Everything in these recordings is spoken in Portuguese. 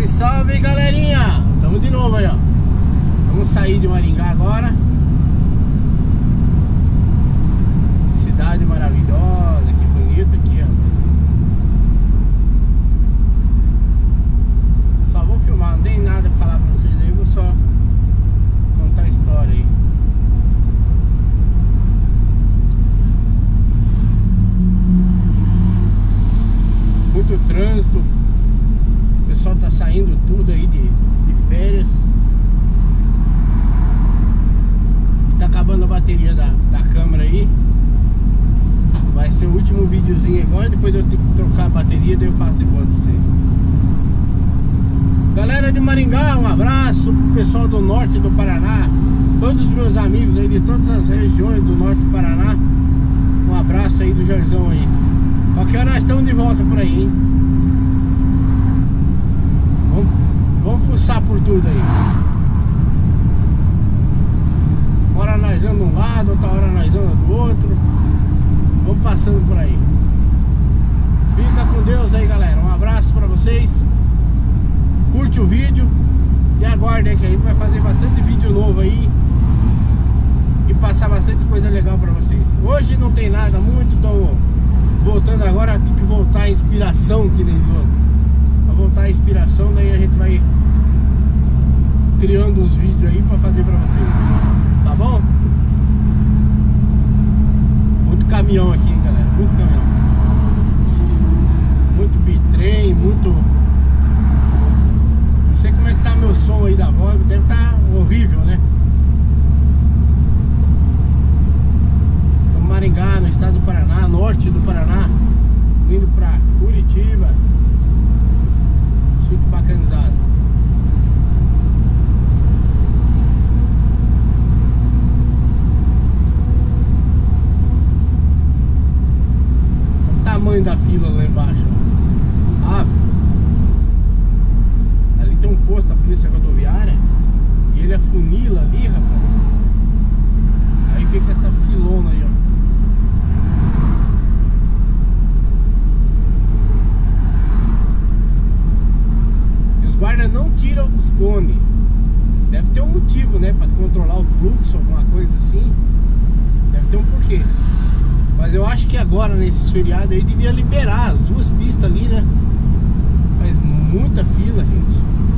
Salve, salve, galerinha! Tamo de novo aí, ó. Vamos sair de Maringá agora. Cidade maravilhosa, que bonita aqui, ó. Só vou filmar, não tem nada pra falar pra vocês aí, vou só contar a história aí. Muito trânsito. O pessoal tá saindo tudo aí de férias. E tá acabando a bateria da câmera aí. Vai ser o último videozinho agora. Depois eu tenho que trocar a bateria, daí eu faço de volta pra você. Galera de Maringá, um abraço pro pessoal do norte do Paraná. Todos os meus amigos aí de todas as regiões do norte do Paraná. Um abraço aí do Jarzão aí. Qualquer hora nós estamos de volta por aí, hein? Vamos fuçar por tudo aí. Uma hora nós andamos de um lado, outra hora nós andamos do outro. Vamos passando por aí. Fica com Deus aí, galera. Um abraço pra vocês. Curte o vídeo e aguardem que a gente vai fazer bastante vídeo novo aí e passar bastante coisa legal pra vocês. Hoje não tem nada muito, tô voltando agora, tem que voltar a inspiração, que nem outros. Pra voltar a inspiração, daí a gente vai criando uns vídeos aí pra fazer pra vocês. Tá bom? Muito caminhão aqui, hein, galera. Muito caminhão. Muito bitrem, muito... Não sei como é que tá meu som aí da voz, deve estar horrível, né? Maringá, no estado do Paraná, norte do Paraná, indo pra Curitiba. Fique bacanizado. Olha o tamanho da fila lá embaixo. Ah, ali tem um posto da polícia rodoviária e ele afunila ali, rapaz. Aí fica essa filona aí, ó. Guarda não tira os cones. Deve ter um motivo, né? Pra controlar o fluxo, alguma coisa assim. Deve ter um porquê. Mas eu acho que agora, nesse feriado aí, devia liberar as duas pistas ali, né? Faz muita fila, gente.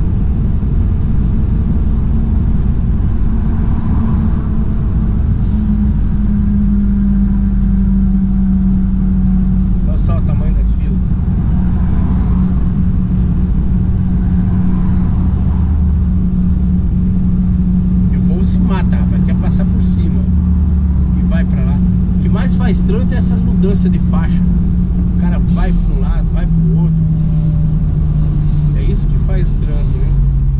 Olha só o tamanho das filas. Mata, rapaz, quer passar por cima e vai pra lá. O que mais faz trânsito é essas mudanças de faixa. O cara vai pra um lado, vai pro outro. É isso que faz o trânsito, né?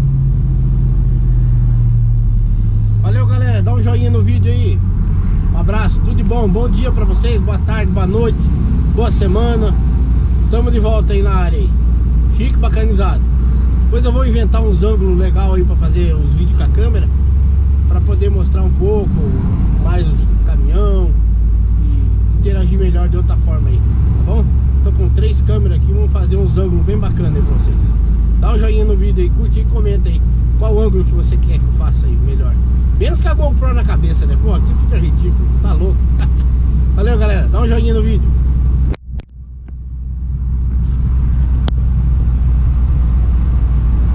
Valeu, galera, dá um joinha no vídeo aí. Um abraço, tudo de bom, bom dia pra vocês, boa tarde, boa noite, boa semana. Tamo de volta aí na área aí. Chique bacanizado. Depois eu vou inventar uns ângulos legais aí pra fazer os vídeos com a câmera, para poder mostrar um pouco mais o caminhão e interagir melhor de outra forma aí, tá bom? Tô com 3 câmeras aqui, vamos fazer uns ângulos bem bacanas aí pra vocês. Dá um joinha no vídeo aí, curte e comenta aí qual ângulo que você quer que eu faça aí melhor. Menos que a GoPro na cabeça, né? Pô, aqui fica ridículo, tá louco. Valeu, galera, dá um joinha no vídeo.